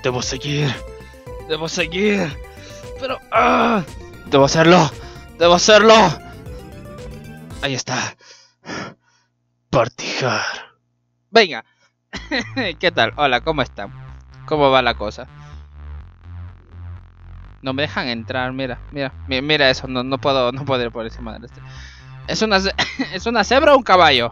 Debo seguir. Debo seguir. Pero... ¡ah! Debo hacerlo. Debo hacerlo. Ahí está. Partijar. Venga. ¿Qué tal? Hola, ¿cómo están? ¿Cómo va la cosa? No me dejan entrar, mira, mira, mira eso, no puedo ir por encima de este. ¿Es una cebra o un caballo?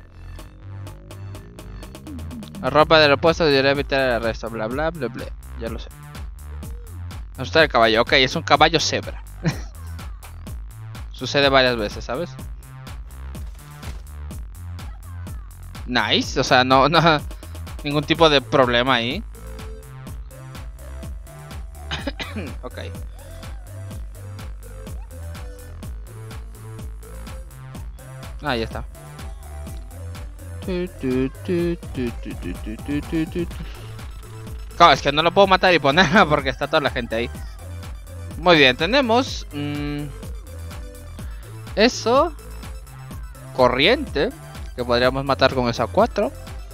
La ropa del opuesto debería evitar el arresto, bla bla bla bla. Ya lo sé. Asustar el caballo, ok, es un caballo cebra. Sucede varias veces, ¿sabes? Nice, o sea, no ningún tipo de problema ahí. Ok. Ah, ya está. Claro, es que no lo puedo matar y ponerla porque está toda la gente ahí. Muy bien, tenemos eso. Corriente, que podríamos matar con esa 4.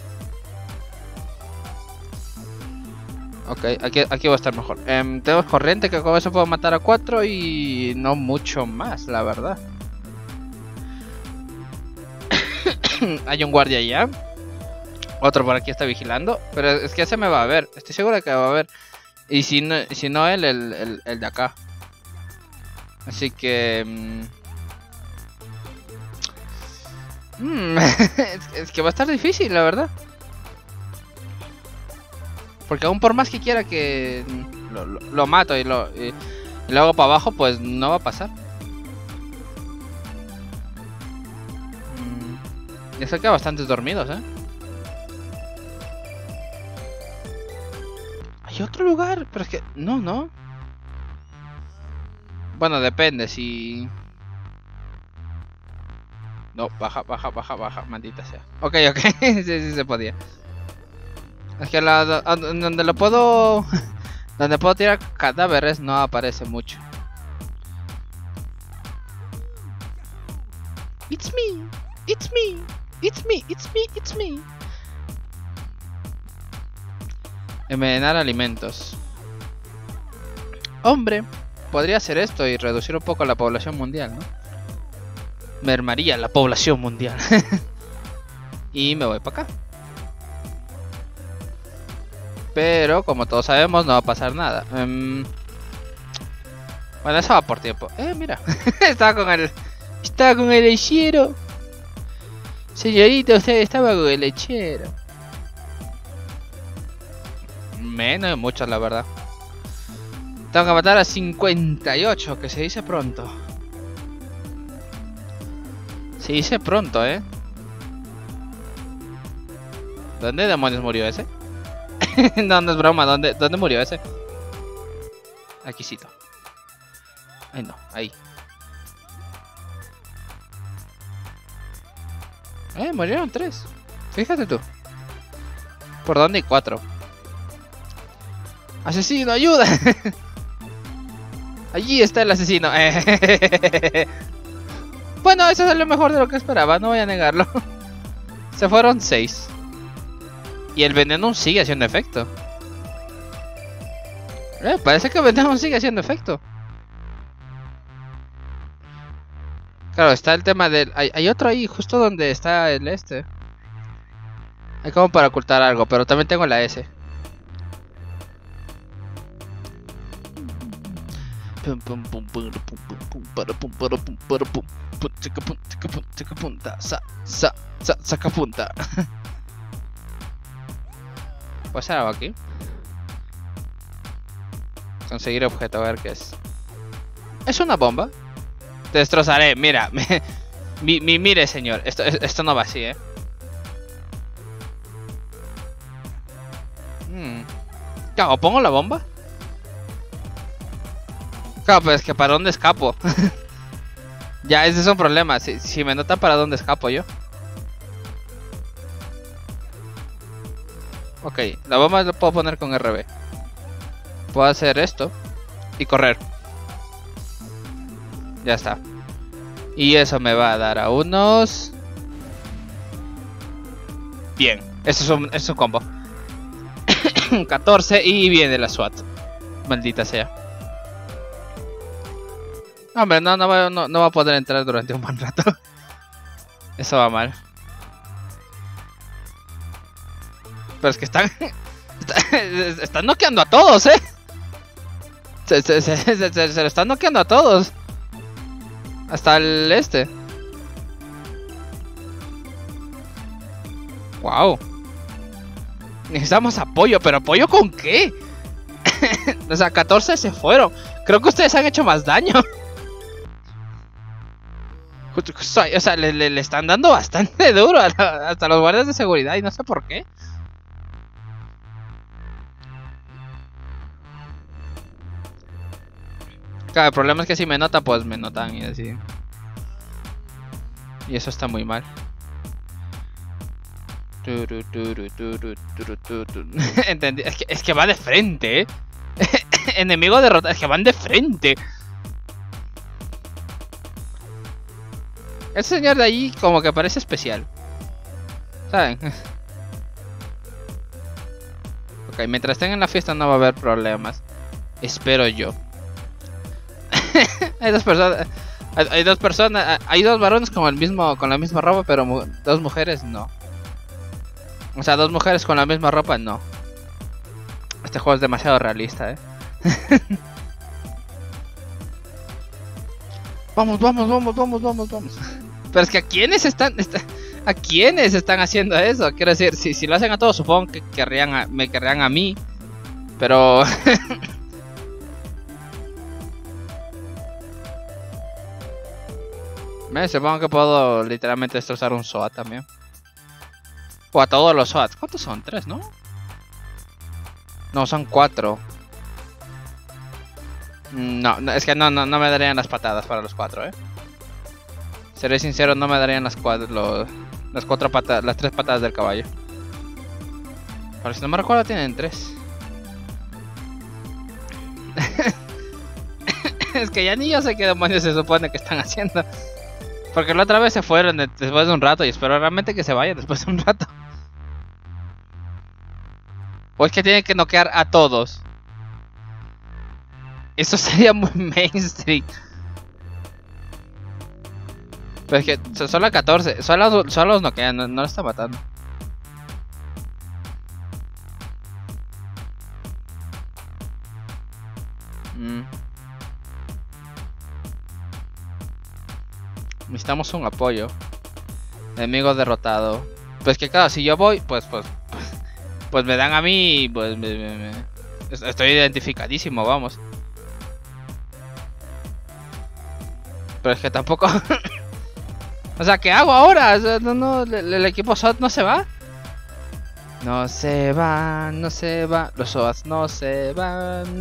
Ok, aquí va a estar mejor. Tenemos corriente, que con eso puedo matar a 4 y no mucho más, la verdad. Hay un guardia ya. Otro por aquí está vigilando. Pero es que ese me va a ver. Estoy seguro de que va a ver. Y si no él, el de acá. Así que... es que va a estar difícil, la verdad. Porque aún por más que quiera que lo mato y lo hago para abajo, pues no va a pasar. Ya sé que hay bastantes dormidos, Hay otro lugar, pero es que... No. Bueno, depende si... No, baja, maldita sea. Ok, sí se podía. Es que donde lo puedo... donde puedo tirar cadáveres no aparece mucho. It's me. Envenenar alimentos. Hombre, podría hacer esto y reducir un poco la población mundial, ¿no? Mermaría la población mundial. Y me voy para acá. Pero como todos sabemos no va a pasar nada. Bueno, eso va por tiempo. Mira. Estaba con el lechero. Señorita, usted estaba con el lechero. Menos de muchos, la verdad. Tengo que matar a 58, que se dice pronto. Se dice pronto, ¿Dónde demonios murió ese? No es broma, ¿dónde murió ese? Aquícito. Ay no, ahí. Murieron 3. Fíjate tú. ¿Por dónde hay 4? ¡Asesino, ayuda! Allí está el asesino. Bueno, eso es lo mejor de lo que esperaba, no voy a negarlo. Se fueron 6. Y el veneno sigue haciendo efecto. Parece que el veneno sigue haciendo efecto. Claro, está el tema del... Hay otro ahí, justo donde está el este. Hay como para ocultar algo, pero también tengo la S. Saca punta. ¿Puedo hacer algo aquí? Conseguir objeto, a ver qué es. ¿Es una bomba? Te destrozaré, mira. Mire, señor. Esto no va así, ¿Qué hago? ¿Pongo la bomba? Claro, pero es que ¿para dónde escapo? Ya, ese es un problema. Si me notan, ¿para dónde escapo yo? Ok, la bomba la puedo poner con RB. Puedo hacer esto y correr. Ya está. Y eso me va a dar a unos... Bien, eso es un combo. 14 y viene la SWAT. Maldita sea. Hombre, no va a poder entrar durante un buen rato. Eso va mal. Pero es que están noqueando a todos, se lo están noqueando a todos. Hasta el este. Wow. Necesitamos apoyo, pero ¿apoyo con qué? O sea, 14 se fueron. Creo que ustedes han hecho más daño. O sea, le están dando bastante duro hasta los guardias de seguridad y no sé por qué. Claro, el problema es que si me notan, pues me notan y así. Y eso está muy mal. Entendí. Es que va de frente, Enemigo derrotado. Es que van de frente. Ese señor de ahí como que parece especial, ¿saben? Ok, mientras estén en la fiesta no va a haber problemas. Espero yo. Hay dos personas. Hay dos varones con la misma ropa, pero dos mujeres no. O sea, dos mujeres con la misma ropa no. Este juego es demasiado realista, Vamos. Pero es que ¿a quiénes están haciendo eso? Quiero decir, si lo hacen a todos, supongo que me querrían a mí. Pero supongo que puedo literalmente destrozar un SWAT también. O a todos los SWAT. ¿Cuántos son? 3, ¿no? No, son 4. No, es que no me darían las patadas para los 4, Seré sincero, no me darían las 3 patadas del caballo. Pero si no me recuerdo, tienen 3. Es que ya ni yo sé qué demonios se supone que están haciendo. Porque la otra vez se fueron después de un rato y espero realmente que se vayan después de un rato. O es que tienen que noquear a todos. Eso sería muy mainstream. Pero es que solo a 14. Solo los noquean, no los está matando. Necesitamos un apoyo. Enemigo derrotado. Pues que claro, si yo voy, pues me dan a mí, pues estoy identificadísimo, vamos. Pero es que tampoco. O sea, ¿qué hago ahora? O sea, el equipo SWAT no se va. No se va. Los SWAT no se van.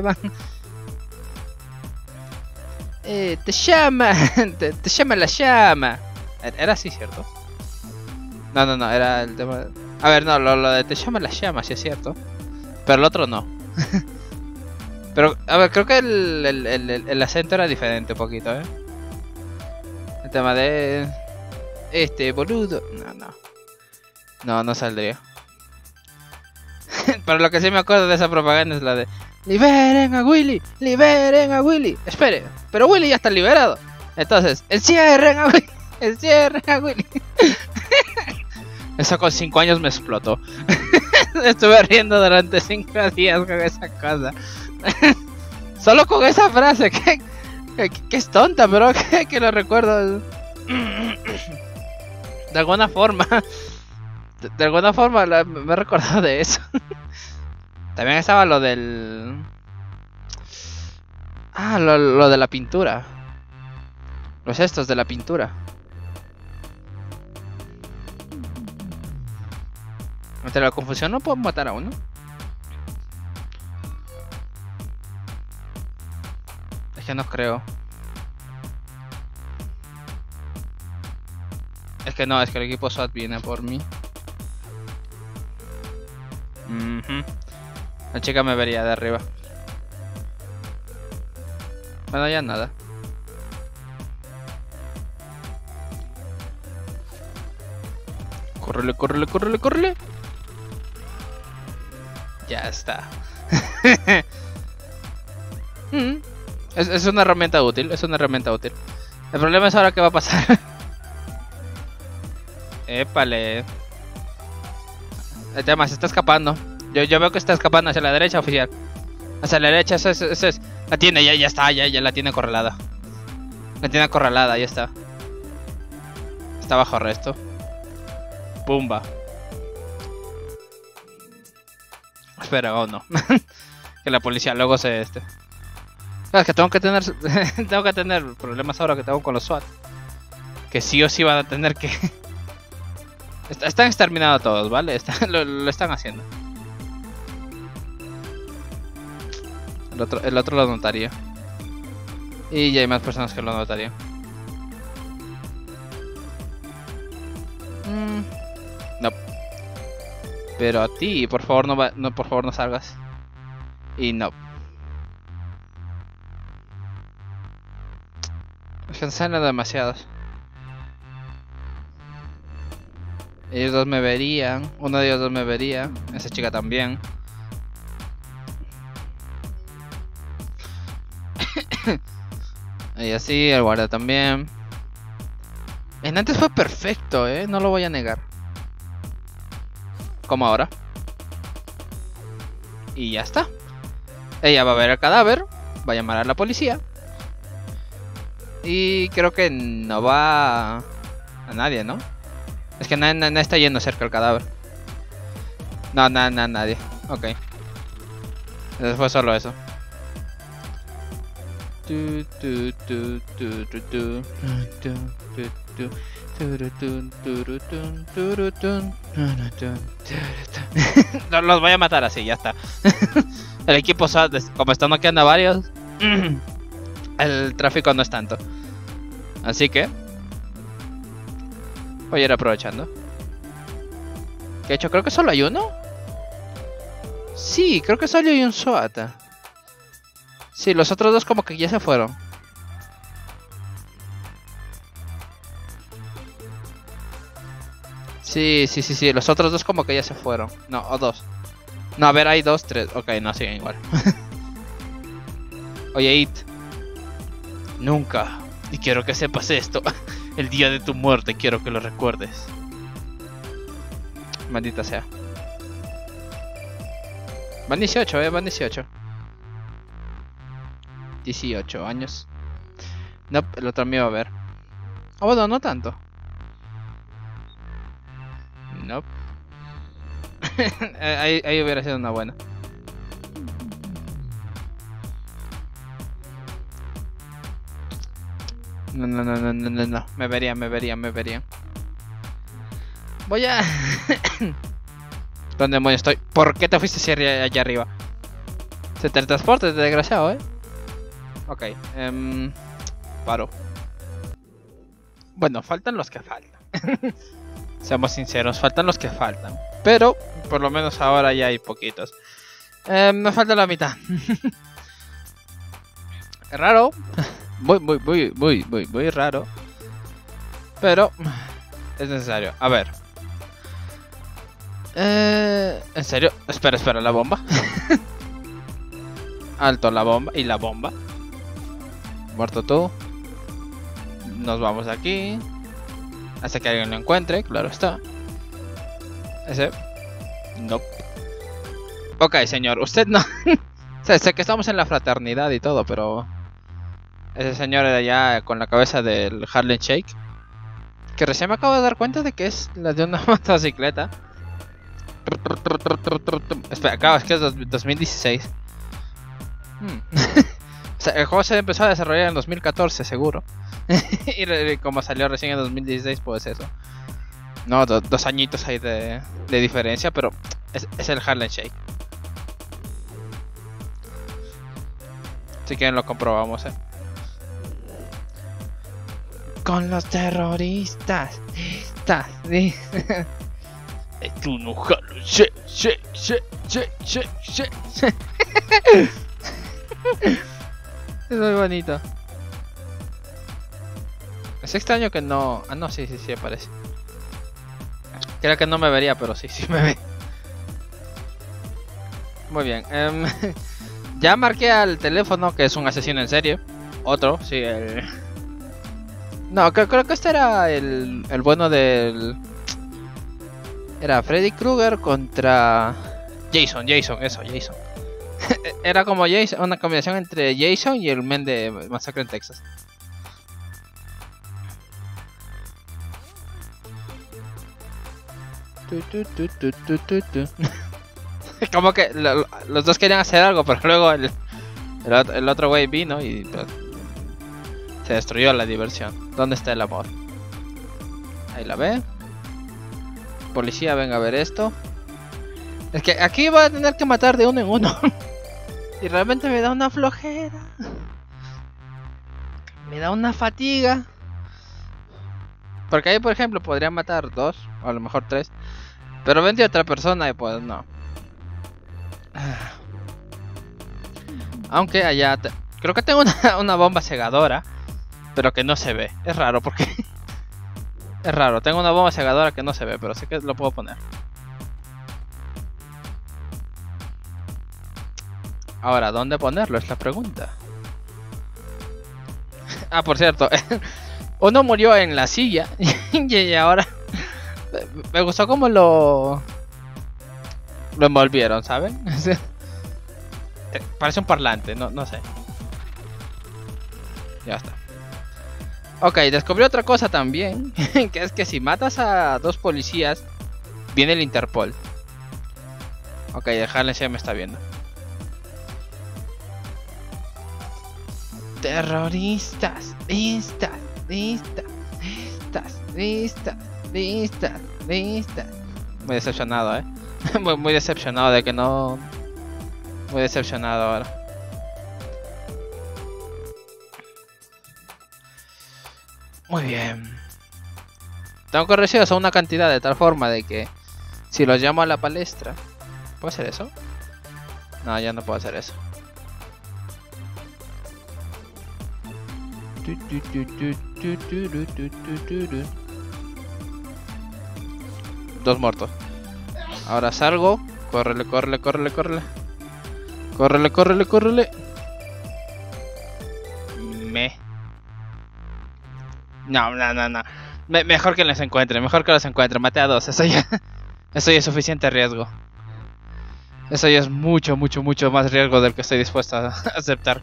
Te llama. Te llama la llama. ¿Era así, cierto? No, era el tema. A ver, no, lo de te llama la llama, sí es cierto. Pero el otro no. Pero, a ver, creo que el acento era diferente un poquito, El tema de... boludo... No saldría. Pero lo que sí me acuerdo de esa propaganda es la de... ¡Liberen a Willy! Espere, pero Willy ya está liberado. Entonces, ¡encierren a Willy! Eso con 5 años me explotó. Estuve riendo durante 5 días con esa cosa. Solo con esa frase, que es tonta, pero que lo recuerdo. De alguna forma. Me he recordado de eso. También estaba lo del... lo de la pintura. Los estos de la pintura. Entre la confusión no puedo matar a uno. Es que no creo. Es que no, es que el equipo SWAT viene por mí. La chica me vería de arriba. Bueno, ya nada. Córrele. Ya está. Es una herramienta útil, es una herramienta útil. El problema es ahora qué va a pasar. Épale. El tema se está escapando. Yo veo que está escapando hacia la derecha, oficial. Hacia la derecha, eso es. La tiene, ya está, ya la tiene acorralada. La tiene acorralada, ya está. Está bajo arresto. Pumba. Espera, oh no. Que la policía luego se Es que tengo que tener tengo que tener problemas ahora que tengo con los SWAT. Que sí o sí van a tener que están exterminados todos, ¿vale? Lo están haciendo. El otro lo notaría. Y ya hay más personas que lo notarían. No. Pero a ti, por favor, por favor, no salgas. Y no. Es que salen demasiados. Ellos dos me verían. Uno de ellos dos me vería. Esa chica también. Y así, el guardia también. En antes fue perfecto, no lo voy a negar. Como ahora. Y ya está. Ella va a ver el cadáver. Va a llamar a la policía. Y creo que no va a nadie, ¿no? Es que nadie está yendo cerca del cadáver. No, nadie. Ok. Entonces fue solo eso. Los voy a matar así, ya está. El equipo, como están noqueando a varios, el tráfico no es tanto. Así que voy a ir aprovechando. ¿Qué he hecho? Creo que solo hay uno. Sí, creo que solo hay un SWAT. Sí, los otros dos como que ya se fueron. Sí, los otros dos como que ya se fueron. No, o dos. No, a ver, hay dos, tres. Ok, no, siguen igual. Oye, It. Nunca. Y quiero que sepas esto. El día de tu muerte quiero que lo recuerdes. Maldita sea. Van 18, van 18. 18 años. No, el otro me iba a ver. Ah, bueno, no tanto. No. ahí hubiera sido una buena. No. Me verían. Voy a... ¿Dónde demonios estoy? ¿Por qué te fuiste hacia allá arriba? Se teletransporta, este desgraciado, Ok, paro. Bueno, faltan los que faltan. Seamos sinceros, faltan los que faltan. Pero, por lo menos ahora ya hay poquitos. Me falta la mitad. Raro. Muy raro. Pero es necesario. A ver. ¿En serio? Espera, la bomba. Alto la bomba. Y la bomba. Muerto tú. Nos vamos de aquí. Hasta que alguien lo encuentre, claro está. Ese. No. Ok, señor, usted no. sé que estamos en la fraternidad y todo, pero... Ese señor de allá con la cabeza del Harlem Shake. Que recién me acabo de dar cuenta de que es la de una motocicleta. Espera, acá es que es 2016. O sea, el juego se empezó a desarrollar en 2014, seguro. Y como salió recién en 2016, pues eso. No, 2 añitos ahí de diferencia, pero es el Harlem Shake. Si quieren lo comprobamos, Con los terroristas. Tú no Harlem Shake. Es muy bonito. Es extraño que no... Ah, no, sí, aparece. Creo que no me vería, pero sí me ve. Muy bien. Ya marqué al teléfono que es un asesino en serie. Otro, sí, el... No, creo que este era el bueno del... Era Freddy Krueger contra... Jason, eso, Jason. Era como Jason, una combinación entre Jason y el men de Masacre en Texas. Como que los dos querían hacer algo, pero luego el otro güey vino y pues, se destruyó la diversión. ¿Dónde está el amor? Ahí la ve. Policía, venga a ver esto. Es que aquí va a tener que matar de uno en uno. Y realmente me da una flojera. Me da una fatiga. Porque ahí, por ejemplo, podría matar 2, o a lo mejor 3. Pero vente a otra persona y pues no. Aunque allá... Creo que tengo una bomba cegadora. Pero que no se ve. Es raro porque... Es raro, tengo una bomba cegadora que no se ve, pero sé que lo puedo poner. Ahora, ¿dónde ponerlo? Es la pregunta. Ah, por cierto, uno murió en la silla y ahora me gustó cómo lo envolvieron, ¿saben? Parece un parlante, no sé. Ya está. Ok, descubrí otra cosa también, que es que si matas a 2 policías, viene el Interpol. Ok, el Harlem Shake me está viendo. Terroristas, listas. Muy decepcionado, muy decepcionado de que no... Muy decepcionado ahora. Muy bien. Tengo que recibir una cantidad de tal forma de que si los llamo a la palestra... ¿Puedo hacer eso? No, ya no puedo hacer eso. Dos muertos. Ahora salgo. Córrele. No. Mejor que los encuentre, Maté a 2. Eso ya es suficiente riesgo. Eso ya es mucho más riesgo del que estoy dispuesto a aceptar.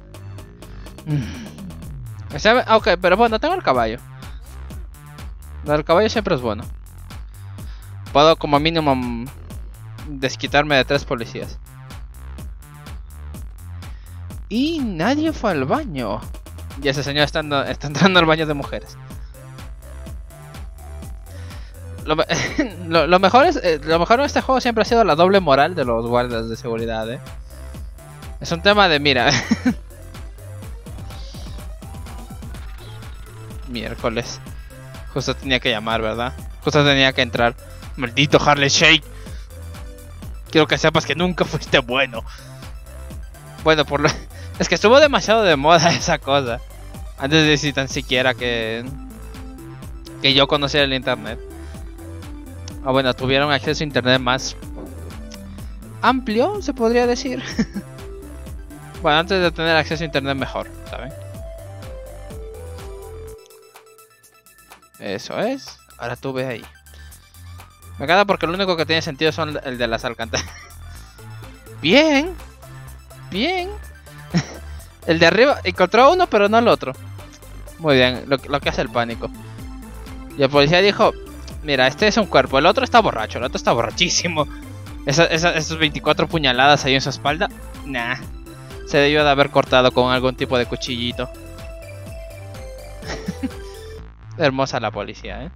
Ok, pero bueno, tengo el caballo. El caballo siempre es bueno. Puedo como mínimo desquitarme de 3 policías. Y nadie fue al baño. Y ese señor está entrando al baño de mujeres. Lo mejor en este juego siempre ha sido la doble moral de los guardias de seguridad, Es un tema de mira. Miércoles. Justo tenía que llamar, ¿verdad? Justo tenía que entrar. Maldito Harlem Shake. Quiero que sepas que nunca fuiste bueno. Bueno, es que estuvo demasiado de moda esa cosa. Antes de decir tan siquiera que yo conocía el internet. Ah, bueno, tuvieron acceso a internet más amplio, se podría decir. Bueno, antes de tener acceso a internet mejor, ¿saben? Eso es. Ahora tú ves ahí. Me queda porque lo único que tiene sentido son el de las alcantarillas. Bien. El de arriba encontró a uno pero no al otro. Muy bien, lo que hace el pánico. Y el policía dijo: mira, este es un cuerpo, el otro está borracho, el otro está borrachísimo. Esas 24 puñaladas ahí en su espalda. Nah. Se debió de haber cortado con algún tipo de cuchillito. Hermosa la policía,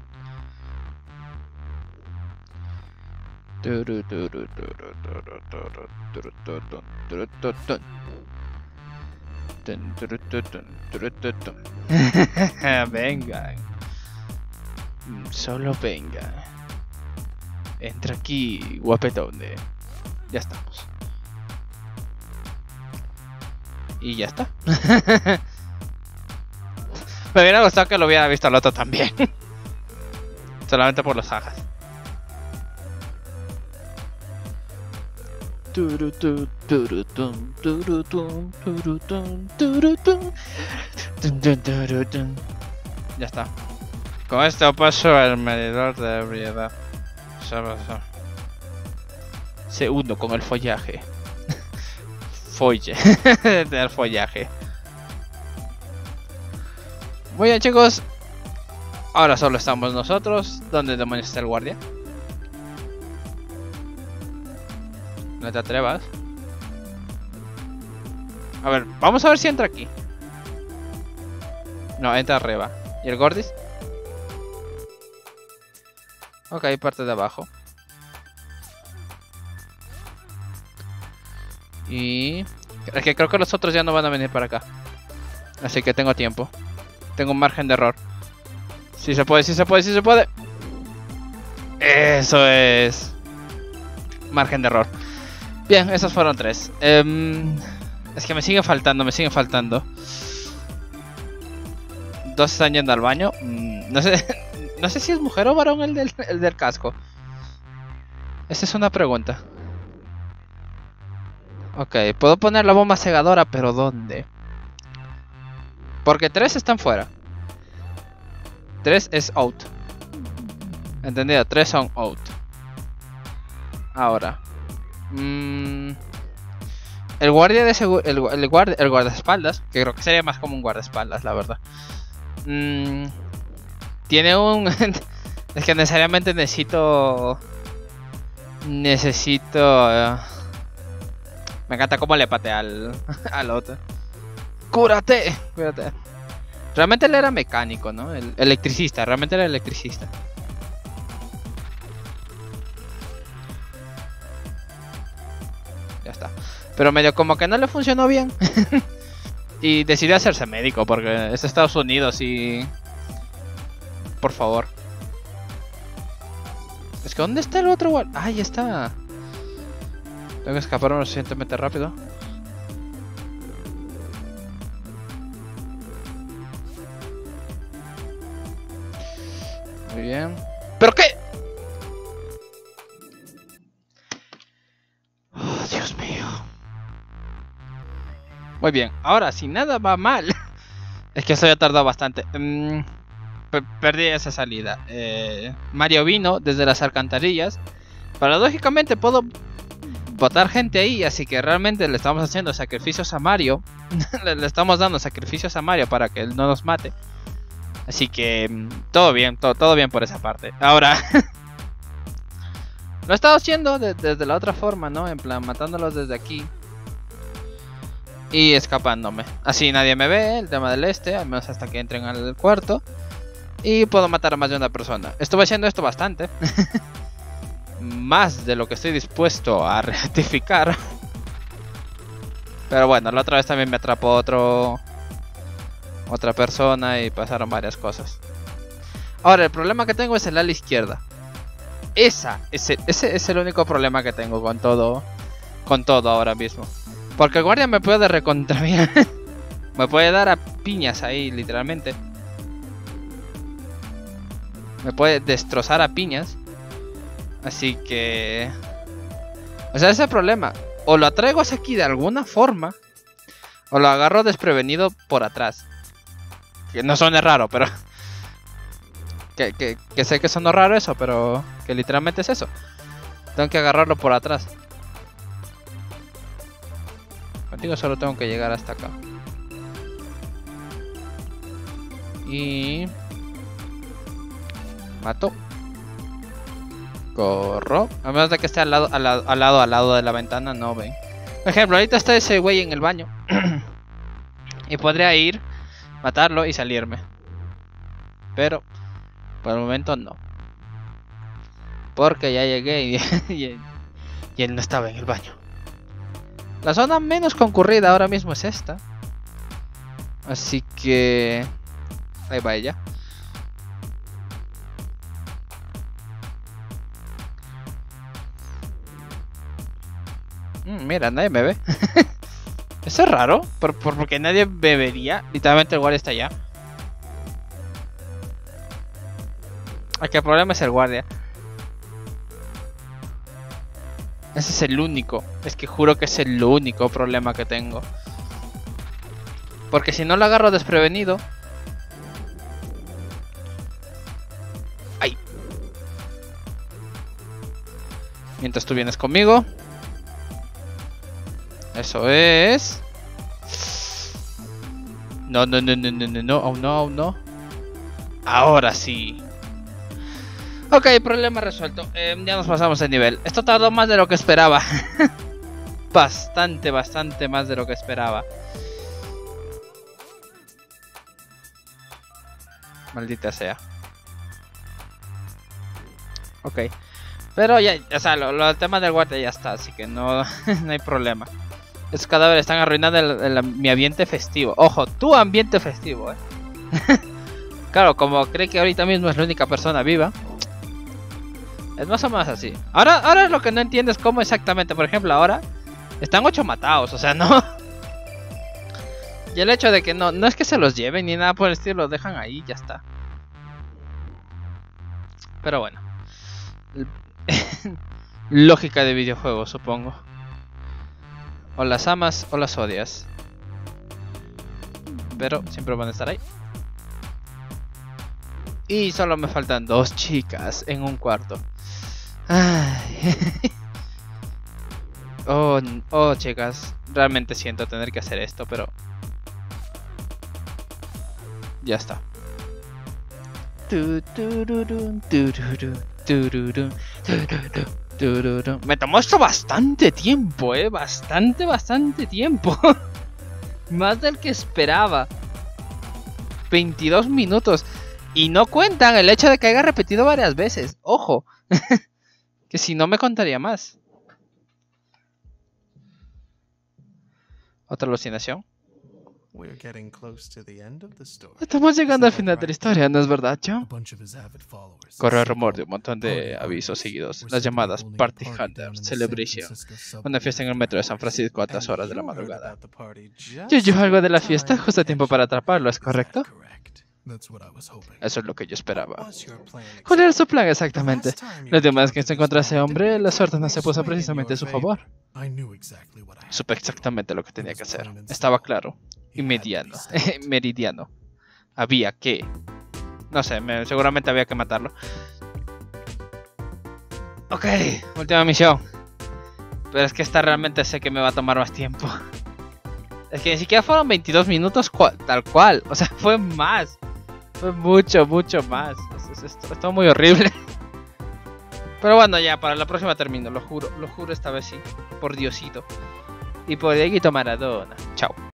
Venga. Solo venga. Entra aquí, guapetón. Ya estamos. Y ya está. Me hubiera gustado que lo hubiera visto al otro también. Solamente por los ajas. Turutum, turutum, turutum, turutum, turutum, tum, tum, turutum. Ya está. Con esto paso al medidor de ebriedad. Segundo con el follaje. Folle. Del follaje. Muy bien, chicos. Ahora solo estamos nosotros. ¿Dónde demonios está el guardia? No te atrevas. A ver, vamos a ver si entra aquí. No, entra arriba. ¿Y el Gordis? Ok, parte de abajo. Y... es que creo que los otros ya no van a venir para acá. Así que tengo tiempo. Tengo un margen de error. Sí se puede, sí se puede, sí se puede. Eso es... margen de error. Bien, esos fueron 3. Es que me siguen faltando, me siguen faltando. 2 están yendo al baño. No sé, no sé si es mujer o varón el del casco. Esa es una pregunta. Ok, puedo poner la bomba cegadora, pero ¿dónde? Porque 3 están fuera. 3 es out. ¿Entendido? 3 son out. Ahora. El guardia de el guardaespaldas, que creo que sería más como un guardaespaldas, la verdad. Tiene un... es que necesariamente necesito... me encanta cómo le patea al otro. ¡Cúrate! Cúrate. Realmente él era mecánico, ¿no? El electricista, realmente era electricista. Ya está. Pero medio como que no le funcionó bien. Y decidió hacerse médico porque es Estados Unidos y... por favor. Es que ¿dónde está el otro guardia? Ahí está. Tengo que escapar lo suficientemente rápido. Muy bien. ¿Pero qué? Oh, Dios mío. Muy bien. Ahora, si nada va mal... es que esto ya tardó bastante. Perdí esa salida. Mario vino desde las alcantarillas. Paradójicamente puedo botar gente ahí, así que realmente le estamos haciendo sacrificios a Mario. Le estamos dando sacrificios a Mario para que él no nos mate. Así que todo bien, todo bien por esa parte. Ahora lo he estado haciendo desde la otra forma, ¿no? En plan, matándolos desde aquí y escapándome. Así nadie me ve, el tema del este, al menos hasta que entren al cuarto. Y puedo matar a más de una persona. Estuve haciendo esto bastante. Más de lo que estoy dispuesto a rectificar. Pero bueno, la otra vez también me atrapó otra persona y pasaron varias cosas. Ahora, el problema que tengo es el ala izquierda. Ese es el único problema que tengo con todo ahora mismo. Porque el guardia me puede recontraviar. Me puede dar a piñas ahí, literalmente. Me puede destrozar a piñas. Así que... o sea, ese es el problema. O lo atraigo hacia aquí de alguna forma, o lo agarro desprevenido por atrás. Que no suene raro, pero... que sé que sonó raro eso, pero... que literalmente es eso. Tengo que agarrarlo por atrás. Contigo solo tengo que llegar hasta acá. Y... mato. Corro. A menos de que esté al lado de la ventana, no ven. Por ejemplo, ahorita está ese güey en el baño. Y podría ir, matarlo y salirme. Pero por el momento no. Porque ya llegué y él no estaba en el baño. La zona menos concurrida ahora mismo es esta. Así que... ahí va ella. Mira, nadie me ve. Eso es raro, porque nadie me vería. Literalmente el guardia está allá. Aquí el problema es el guardia. Ese es el único. Es que juro que es el único problema que tengo. Porque si no lo agarro desprevenido... ¡Ay! Mientras tú vienes conmigo. Eso es... No, no, no, no, no, no, no, aún no, aún no. Ahora sí. Ok, problema resuelto. Ya nos pasamos de nivel. Esto tardó más de lo que esperaba. Bastante, bastante más de lo que esperaba. Maldita sea. Ok. Pero ya, o sea, el tema del guardia ya está, así que no, no hay problema. Esos cadáveres están arruinando mi ambiente festivo. Ojo, tu ambiente festivo, Claro, como cree que ahorita mismo es la única persona viva. Es más o menos así. Ahora lo que no entiendo es cómo exactamente. Por ejemplo, ahora están 8 matados, o sea, no. Y el hecho de que no es que se los lleven ni nada por el estilo, los dejan ahí y ya está. Pero bueno. Lógica de videojuego, supongo. O las amas o las odias. Pero siempre van a estar ahí. Y solo me faltan 2 chicas en un cuarto. Ay. Oh, chicas. Realmente siento tener que hacer esto, pero... ya está. Me tomó esto bastante tiempo, bastante tiempo. Más del que esperaba. 22 minutos. Y no cuentan el hecho de que haya repetido varias veces. Ojo. Que si no me contaría más. Otra alucinación. Estamos llegando al final de la historia, ¿no es verdad, John? Corre el rumor de un montón de avisos seguidos. Las llamadas Party Hunter Celebration. Una fiesta en el metro de San Francisco a altas horas de la madrugada. Yo algo de la fiesta justo a tiempo para atraparlo, ¿es correcto? Eso es lo que yo esperaba. ¿Cuál era su plan exactamente? La última vez que se encontró a ese hombre, la suerte no se puso precisamente a su favor. Supe exactamente lo que tenía que hacer. Estaba claro. Y meridiano. Había que... no sé, seguramente había que matarlo. Ok, última misión. Pero es que esta realmente sé que me va a tomar más tiempo. Es que ni siquiera fueron 22 minutos tal cual. O sea, fue más. Fue mucho más. Esto muy horrible. Pero bueno, ya para la próxima termino. Lo juro esta vez sí. Por Diosito. Y por Dieguito Maradona. Chao.